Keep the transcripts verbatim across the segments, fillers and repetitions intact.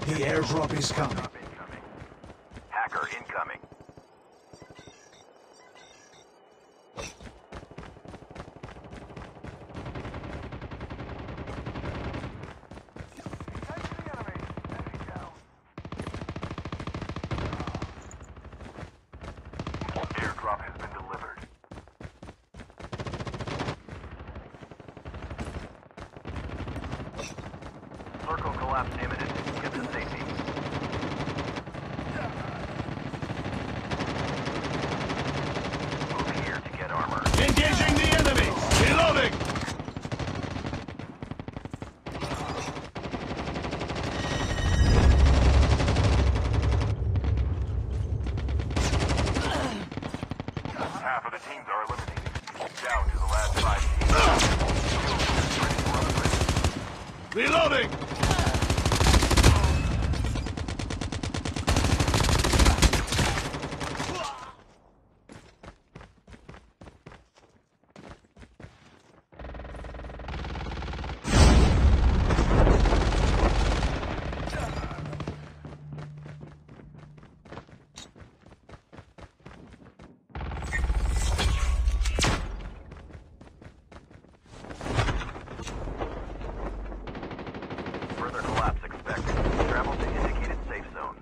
The airdrop is coming. Hacker incoming. Airdrop has been delivered. Circle collapse imminent. Get to safety. Move here to get armor. Engaging the enemy! Reloading! Half of the teams are eliminated. Down to the last five teams. Reloading! Further collapse expected. Travel to indicated safe zone.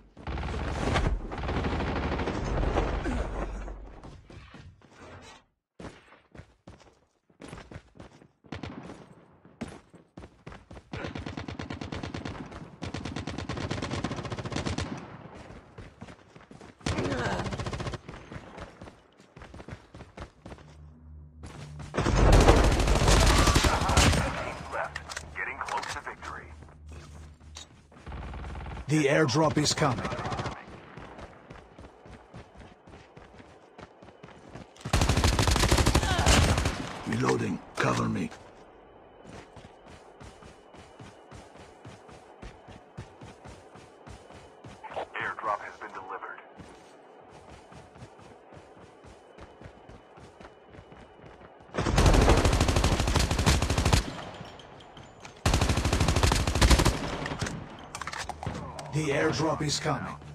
Teams left. Getting close to victory. The airdrop is coming. Reloading. Cover me. Airdrop has been delivered. The airdrop is coming.